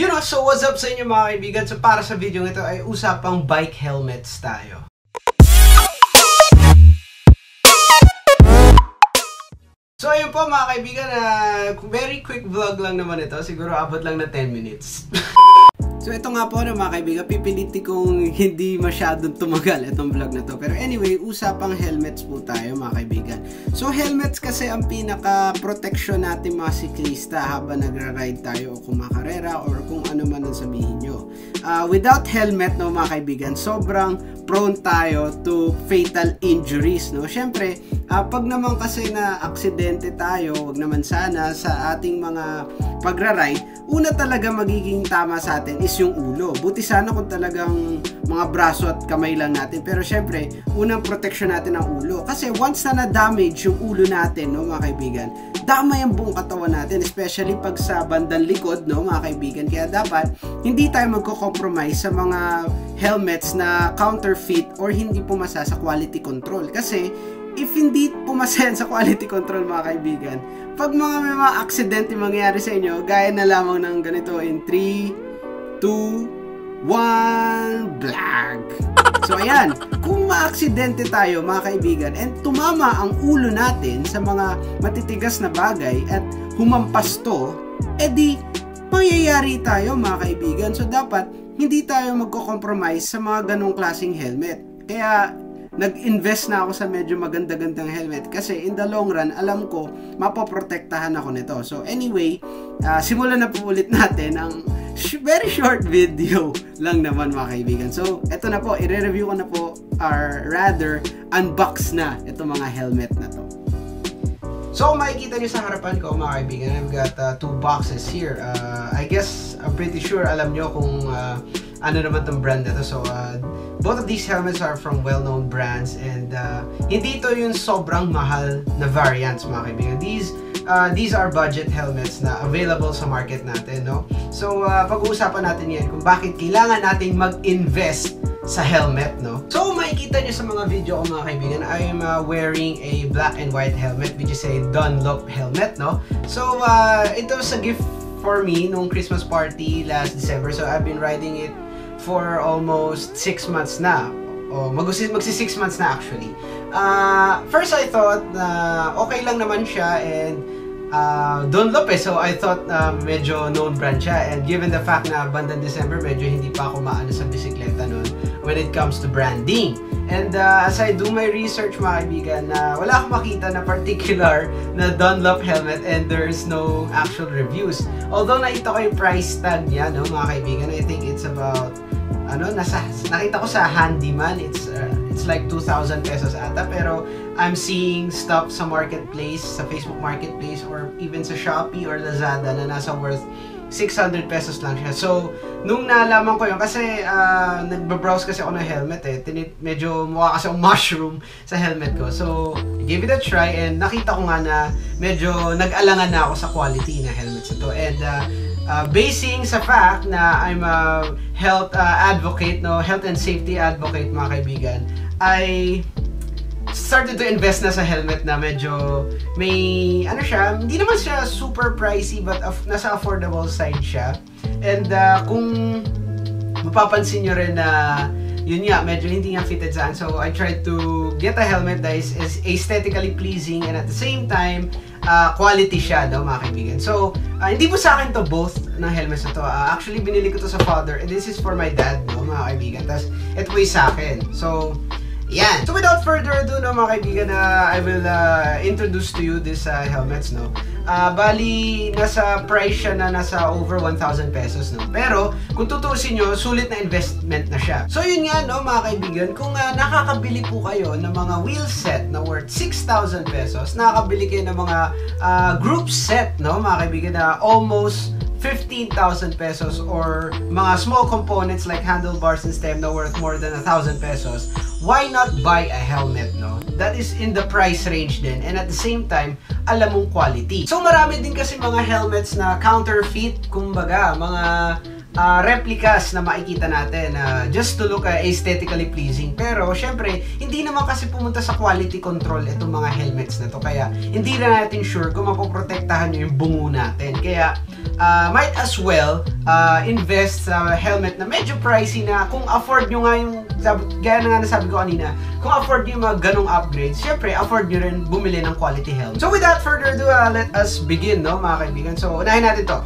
So what's up sa inyo mga kaibigan? So para sa video ito ay usapang bike helmets tayo. So ayun po mga kaibigan, very quick vlog lang naman ito. Siguro abot lang na 10 minutes. So ito nga po mga kaibigan, pipilitin kong hindi masyadong tumagal itong vlog na to. Pero anyway, usapang helmets po tayo mga kaibigan. So helmets kasi ang pinaka-protection natin mga siklista habang nagra-ride tayo o kumakarera or kung ano man ang sabihin nyo. Without helmet mga kaibigan, sobrang prone tayo to fatal injuries. Siyempre, pag naman kasi na aksidente tayo, wag naman sana sa ating mga pagra-ride, una talaga magiging tama sa atin is yung ulo. Buti sana kung talagang mga braso at kamay lang natin. Pero syempre, unang protection natin ang ulo. Kasi once na na-damage yung ulo natin, mga kaibigan, damay ang buong katawan natin. Especially pag sa bandang likod, mga kaibigan. Kaya dapat, hindi tayo magko-compromise sa mga helmets na counterfeit or hindi pumasa sa quality control. Kasi, if hindi pumasa sa quality control mga kaibigan, pag may mga aksidente mangyayari sa inyo, gaya na lamang ng ganito in 3, 2, 1, blag! So ayan, kung maaksidente tayo mga kaibigan and tumama ang ulo natin sa mga matitigas na bagay at humampas to, edi mangyayari tayo mga kaibigan. So dapat hindi tayo magko-compromise sa mga ganong klaseng helmet. Kaya nag-invest na ako sa medyo maganda-gandang helmet kasi in the long run, alam ko, mapoprotektahan ako nito. So anyway, simulan na po ulit natin ang very short video lang naman mga kaibigan. So eto na po, i-review ko na po or rather, unbox na itong mga helmet na to. So makikita nyo sa harapan ko mga kaibigan, I've got two boxes here. I guess, I'm pretty sure alam nyo kung ano naman tong brand na to. So both of these helmets are from well-known brands and hindi ito yung sobrang mahal na variants mga kaibigan. These are budget helmets na available sa market natin, So pag-uusapan natin yan kung bakit kailangan nating mag-invest sa helmet, So makikita nyo sa mga video ko mga kaibigan, I am wearing a black and white helmet which is a Dunlop helmet, So ito was a gift for me nung Christmas party last December. So I've been riding it for almost 6 months na. Magsi 6 months na actually. First I thought na okay lang naman siya and Dunlop so I thought medyo known brand siya, and given the fact na bandang December medyo hindi pa ako maano sa bisikleta noon when it comes to branding. And as I do my research mga kaibigan, wala akong makita na particular na Dunlop helmet and there's no actual reviews. Although nakita ko yung price tag niya, mga kaibigan, I think it's about nakita ko sa Handyman, it's like 2,000 pesos ata, pero I'm seeing stuff sa marketplace, sa Facebook marketplace or even sa Shopee or Lazada na nasa worth 600 pesos lang siya. So, nung nalaman ko yun, kasi nagbabrowse kasi ako ng helmet medyo mukha kasi akong mushroom sa helmet ko. So, I gave it a try and nakita ko nga na medyo nag-alangan na ako sa quality na helmets ito. And basing sa fact na I'm a health advocate, health and safety advocate mga kaibigan, I started to invest na sa helmet na medyo may siya, hindi naman siya super pricey but nasa affordable side siya. And kung mapapansin nyo rin na yun nga, medyo hindi nga fitted saan. So I tried to get a helmet that is aesthetically pleasing and at the same time quality siya mga kaibigan. So hindi po sa akin to both ng helmets na to. Actually binili ko to sa father and this is for my dad mga kaibigan. Tapos ito po yung sa akin. So yan. So without further ado mga kaibigan, I will introduce to you this helmets, bali nasa price siya na nasa over 1,000 pesos, Pero kung tutusin nyo, sulit na investment na siya. So yun nga mga kaibigan, kung nakakabili po kayo ng mga wheel set na worth 6,000 pesos, nakakabili kayo ng mga group set, mga kaibigan, na almost 15,000 pesos or mga small components like handlebars and stem na worth more than 1,000 pesos, why not buy a helmet, That is in the price range din and at the same time, alam mong quality. So marami din kasi mga helmets na counterfeit, kumbaga, mga replicas na makikita natin just to look aesthetically pleasing. Pero syempre, hindi naman kasi pumunta sa quality control itong mga helmets na to. Kaya hindi na natin sure kung mapoprotektahan nyo yung bungo natin. Kaya might as well invest sa helmet na medyo pricey na kung afford nyo nga yung, gaya na nga nasabi ko kanina, kung afford nyo yung mga ganong upgrades, syempre afford nyo rin bumili ng quality helmet. So without further ado, let us begin, no mga kaibigan. So unahin natin to.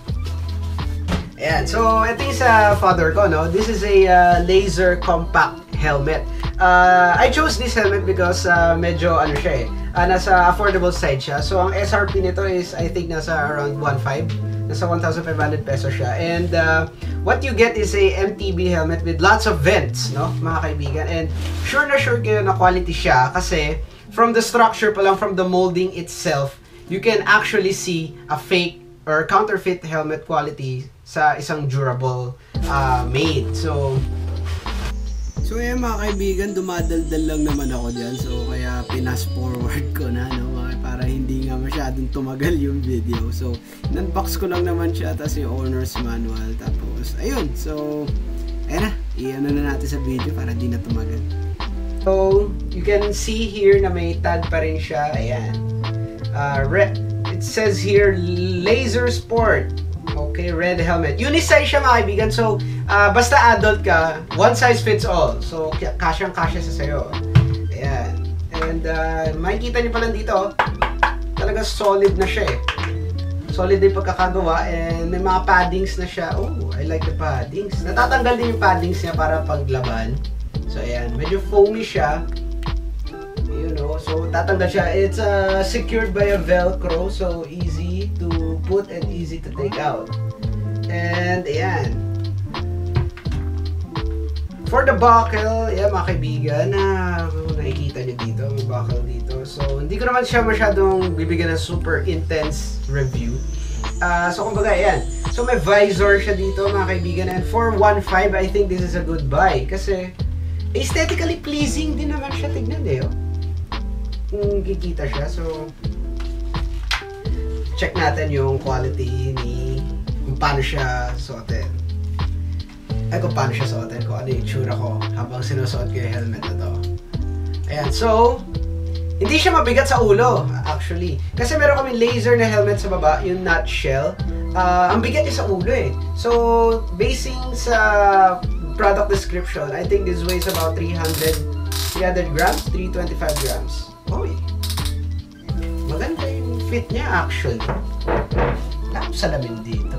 Ayan, so ito yung sa father ko, no? This is a laser compact helmet. I chose this helmet because medyo ano siya nasa affordable side siya. So ang SRP nito is I think nasa around 1.5. Nasa 1,500 pesos siya. And what you get is a MTB helmet with lots of vents, no, mga kaibigan. And sure na sure kayo na quality siya kasi from the structure pa lang, from the molding itself, you can actually see a fake or counterfeit helmet quality sa isang durable made. So ayan mga kaibigan, dumadaldal lang naman ako dyan. So kaya pinas forward ko na, no, para hindi nga masyadong tumagal yung video. So in-unbox ko lang naman siya, tapos yung owner's manual. Tapos ayun, so ayan na, i-ano na natin sa video para di na tumagal. So you can see here na may tag pa rin siya. Ayan, it says here Laser Sport. Okay, red helmet. Unisize siya mga kaibigan. So, basta adult ka, one size fits all. So, kasyang-kasya sa sayo. Ayan. And, makikita niyo pa lang dito, talaga solid na siya eh. Solid din pagkakagawa. And may mga paddings na siya. Oh, I like the paddings. Natatanggal din yung paddings niya para paglaban. So, ayan. Medyo foamy siya. You know, so tatanggal siya. It's secured by a Velcro. So, easy to put and easy to take out. And ayan, for the buckle, yan mga kaibigan, nakikita nyo dito, may buckle dito. So hindi ko naman siya masyadong bibigyan ng super intense review. So kumbaga ayan, so may visor siya dito mga kaibigan. And for 1.5, I think this is a good buy kasi aesthetically pleasing din naman siya tignan eh. Kung kikita siya. So check natin yung quality ni kung paano siya suotin. Kung paano siya suotin, kung ano yung itsura ko habang sinusuot ko yung helmet na to. Ayan, so hindi siya mabigat sa ulo actually. Kasi meron kami laser na helmet sa baba, yung nutshell. Ang bigat niya sa ulo eh. So basing sa product description, I think this weighs about 300 grams, 325 grams. Oy, maganda yung fit niya actually. Wala akong salamin dito.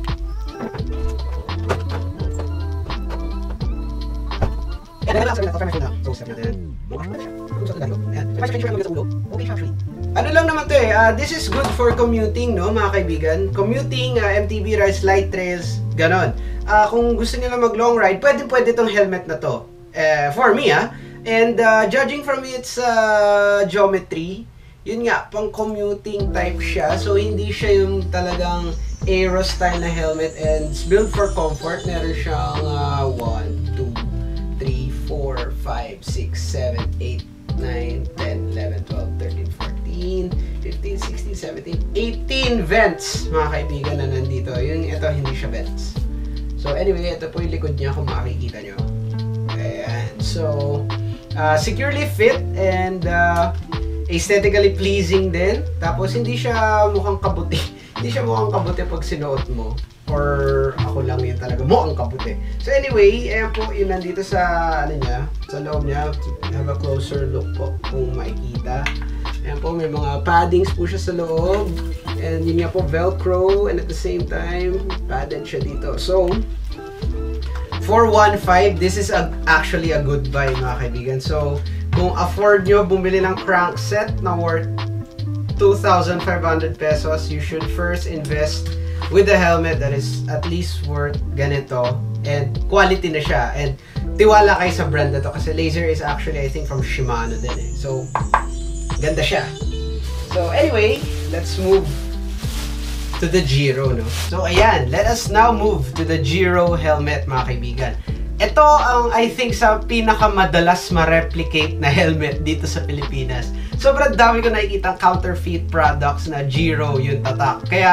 Ano lang naman to eh, this is good for commuting, no mga kaibigan. Commuting, MTB rides, light trails, ganon. Kung gusto nila mag long ride, pwede tong helmet na to. For me and judging from its geometry, yun nga, pang commuting type siya. So, hindi siya yung talagang aero style na helmet and it's built for comfort. Meron siyang 1, 2, 3, 4, 5, 6, 7, 8, 9, 10, 11, 12, 13, 14, 15, 16, 17, 18 vents, mga kaibigan na nandito. Yung ito, hindi siya vents. So, anyway, ito po yung likod niya kung makikita nyo. Ayan. So, securely fit and aesthetically pleasing din. Tapos hindi siya mukhang kabuti. Hindi siya mukhang kabuti pag sinuot mo. Or ako lang yun talaga mukhang kabuti. So anyway, ayan po yun nandito sa ano niya, sa loob niya. Have a closer look po kung makikita. Ayan po, may mga paddings po siya sa loob. And yun nga po, Velcro. And at the same time, padded siya dito. So, for 1.5, this is actually a good buy mga kaibigan. So, kung afford nyo bumili ng crankset na worth 2,500 pesos, you should first invest with a helmet that is at least worth ganito and quality na siya. And tiwala kayo sa brand na to kasi Laser is actually I think from Shimano din eh. So, ganda siya. So, anyway, let's move to the Giro, no? So, ayan, let us now move to the Giro helmet mga kaibigan. Ito ang I think sa pinakamadalas ma-replicate na helmet dito sa Pilipinas. Sobrang dami ko nakikita counterfeit products na Giro yung tatak. Kaya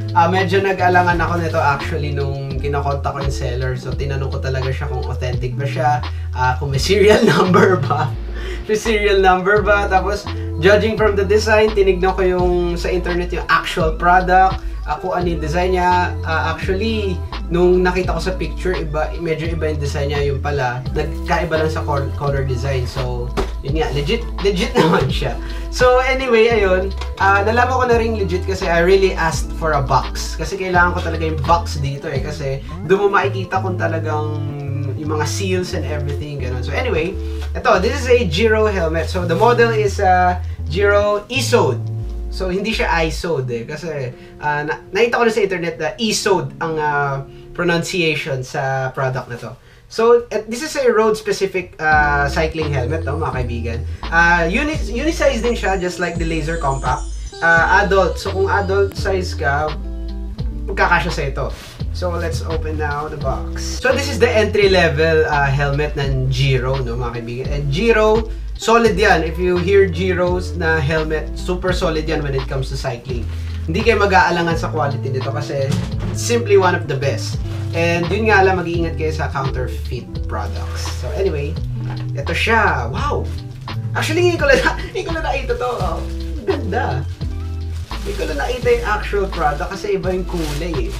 Medyo nag-alangan ako nito actually nung kinakontak ko yung seller. So, tinanong ko talaga siya kung authentic ba siya, kung may serial number ba. May serial number ba. Tapos, judging from the design, tinignan ko yung sa internet yung actual product, kung ano yung design niya. Actually, nung nakita ko sa picture, medyo iba yung design niya. Yung pala, nagkaiba lang sa color design. So, yun nga, legit naman siya. So anyway, ayun, nalaman ko na rin legit kasi I really asked for a box. Kasi kailangan ko talaga yung box dito eh. Kasi doon mo makikita kung talagang yung mga seals and everything, ganun. So anyway, this is a Giro helmet. So the model is Giro ESOD. So hindi siya ISOD eh. Kasi nakita ko na sa internet na ESOD ang pronunciation sa product na to. So, this is a road-specific cycling helmet, no, mga kaibigan. Unisize din siya, just like the Laser Compact. Adult. So, kung adult size ka, magkakasya sa ito. So, let's open now the box. So, this is the entry-level helmet ng Giro, no, mga kaibigan. And Giro, solid yan. If you hear Giro's na helmet, super solid yan when it comes to cycling. Hindi kayo mag-aalangan sa quality nito kasi it's simply one of the best. And yun nga lang, mag-iingat kayo sa counterfeit products. So anyway, ito siya. Wow! Actually, hindi ko lang nakita to. Oh, ganda. Hindi ko lang nakita yung actual product kasi iba yung kulay eh.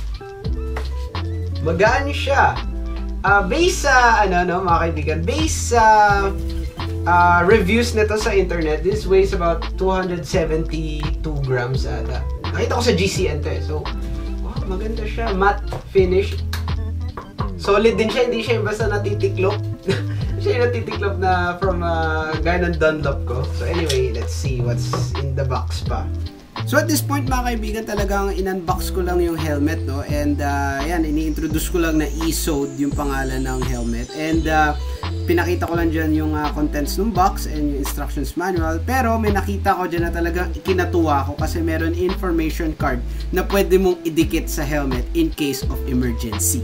Magaan siya. Based sa, mga kaibigan, based sa reviews nito sa internet, this weighs about 272 grams ata. Nakita ko sa GCN to eh. So, wow, maganda siya. Matte finish. Solid din siya, hindi siya yung basta natitiklop. Siya yung natitiklop na from gaya ng Dunlop ko. So anyway, let's see what's in the box pa. So at this point mga kaibigan, talagang in-unbox ko lang yung helmet, no? And yan, ini-introduce ko lang na ESOD yung pangalan ng helmet. And pinakita ko lang dyan yung contents ng box and yung instructions manual. Pero may nakita ko dyan na talagang ikinatuwa ko kasi meron information card na pwede mong idikit sa helmet in case of emergency.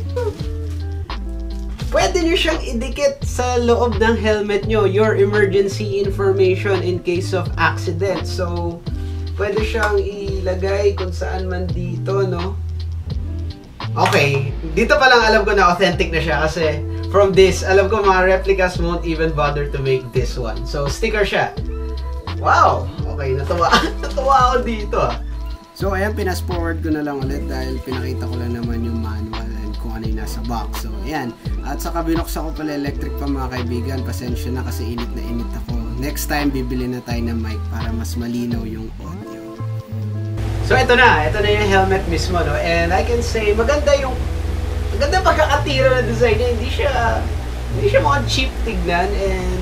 Pwede nyo siyang idikit sa loob ng helmet nyo, your emergency information in case of accident. So, pwede siyang ilagay kung saan man dito, no? Okay, dito pa lang alam ko na authentic na siya kasi from this, alam ko mga replicas won't even bother to make this one. So, sticker siya. Wow! Okay, natuwa ako dito ah. So, ayan, pinas forward ko na lang ulit dahil pinakita ko lang naman yung manual and kung ano yung nasa box. So, ayan. At saka binuksan ko pala electric pa mga kaibigan. Pasensya na kasi init na init ako. Next time, bibili na tayo ng mic para mas malinaw yung audio. So, ito na yung helmet mismo, no? And I can say, maganda pagkakatira na design niya. Hindi siya mukhang cheap tignan and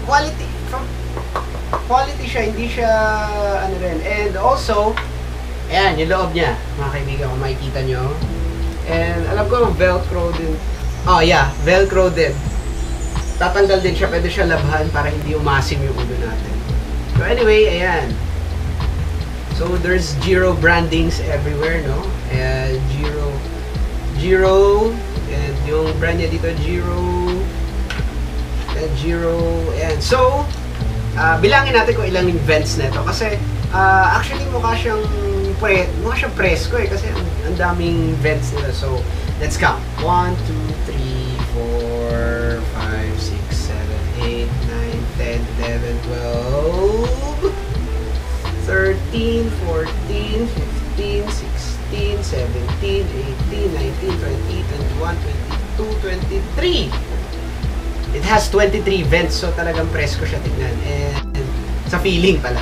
quality siya, hindi siya ano rin. And also, ayan, yung loob niya, mga kaibigan, kung makikita nyo. And alam ko velcro din. Oh yeah, velcro din. Tatanggal din siya, pwede siya labhan para hindi umasim yung ulo natin. So anyway, ayan. So there's Giro brandings everywhere, no? And Giro, and yung brand niya dito, Giro, and so, bilangin natin kung ilang yung vents nito kasi actually mukha siyang presko eh kasi ang daming vents nila. So, let's count. 1, 2, 3, 4, 5, 6, 7, 8, 9, 10, 11, 12, 13, 14, 15, 16, 17, 18, 19, 20, 21, 22, 23. It has 23 vents, so talagang presko siya tignan. And sa feeling pala.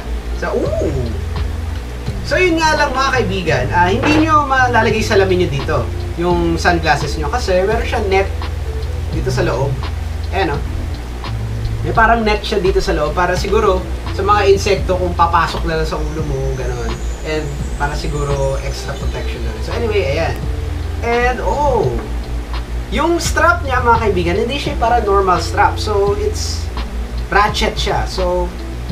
So yun nga lang mga kaibigan, hindi nyo malalagay salamin nyo dito yung sunglasses nyo kasi meron siyang net dito sa loob. Ayan o. May parang net siya dito sa loob para siguro sa mga insekto kung papasok na lang sa ulo mo, gano'n. And para siguro extra protection na rin. So anyway, ayan. And yung strap niya mga kaibigan, hindi siya para normal strap. So it's ratchet siya. So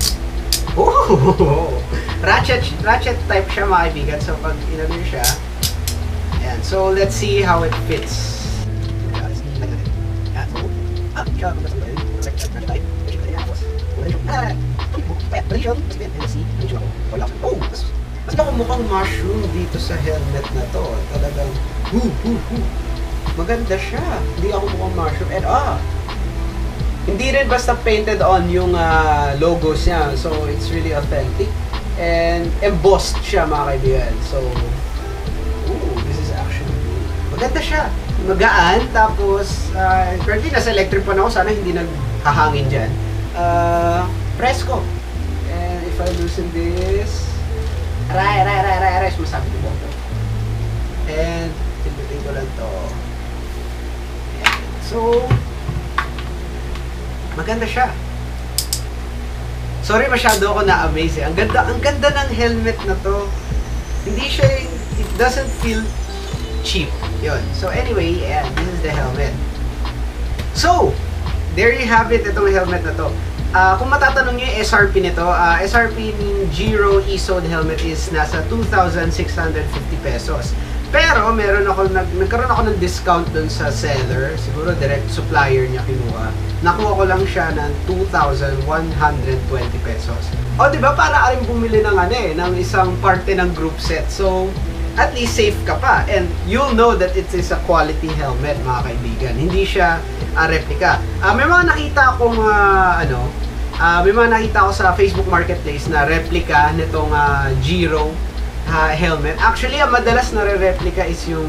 ratchet type siya mga kaibigan. So pag inano siya, ayan. So let's see how it fits. Mas ako mukhang mushroom dito sa helmet na to. Talagang, maganda siya. Hindi ako mukhang mushroom. And hindi rin basta painted on yung logos niya. So, it's really authentic. And embossed siya, mga kaibigan. So, this is actually maganda siya. Magaan. Tapos, currently nasa electric pan ako. Sana hindi naghahangin dyan. Fresco. And if I loosen this, aray, sumasabi ko po. And, pindutin ko lang to. Ayan. So, maganda siya. Sorry, masyado ako na-amaze eh. Ang ganda ng helmet na to. Hindi siya, it doesn't feel cheap. Yun. So anyway, yeah, this is the helmet. So, there you have it, itong helmet na to. Kung matatanong nyo yung SRP nito, SRP ng Giro E-Zone helmet is nasa 2,650 pesos. Pero, nagkaroon ako ng discount dun sa seller. Siguro direct supplier niya kinuha. Nakuha ko lang siya ng 2,120 pesos. O, diba? Para rin bumili ng isang parte ng group set. So, at least safe ka pa. And you'll know that it is a quality helmet, mga kaibigan. Hindi siya replica. May mga nakita akong, may mga nakita ko sa Facebook Marketplace na replica nitong Giro helmet. Actually, ang madalas na re-replica is yung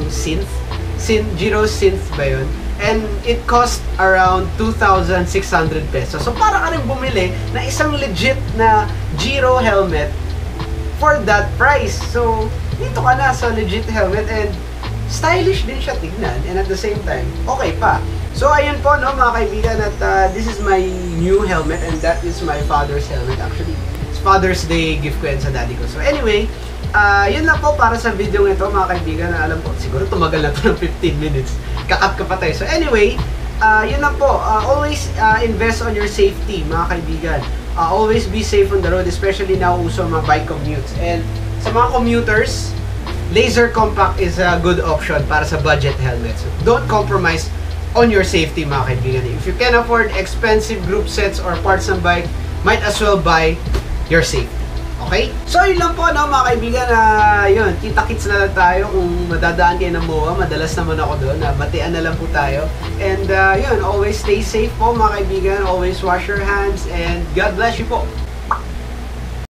Giro Synth ba yun? And it cost around 2,600 pesos. So, para ka rin bumili na isang legit na Giro helmet for that price. So, dito ka na sa legit helmet and stylish din siya tignan and at the same time, okay pa. So, ayun po, no, mga kaibigan, at this is my new helmet and that is my father's helmet. Actually, it's Father's Day gift ko yan sa daddy ko. So, anyway, yun lang po para sa video nito, mga kaibigan, na alam po, siguro tumagal na to ng 15 minutes. Kakat ka pa tayo. So, anyway, yun lang po. Always invest on your safety, mga kaibigan. Always be safe on the road, especially now uso mga bike commutes. And sa mga commuters, Laser Compact is a good option para sa budget helmets. So, don't compromise on your safety, mga kaibigan. If you can afford expensive group sets or parts ng bike, might as well buy your safety. Okay? So, yun lang po, no, mga kaibigan. Yun, kita-kits na lang tayo kung madadaan kayo ng MOA. Madalas naman ako doon. Batian na lang po tayo. And, yun, always stay safe po, mga kaibigan. Always wash your hands. And God bless you po.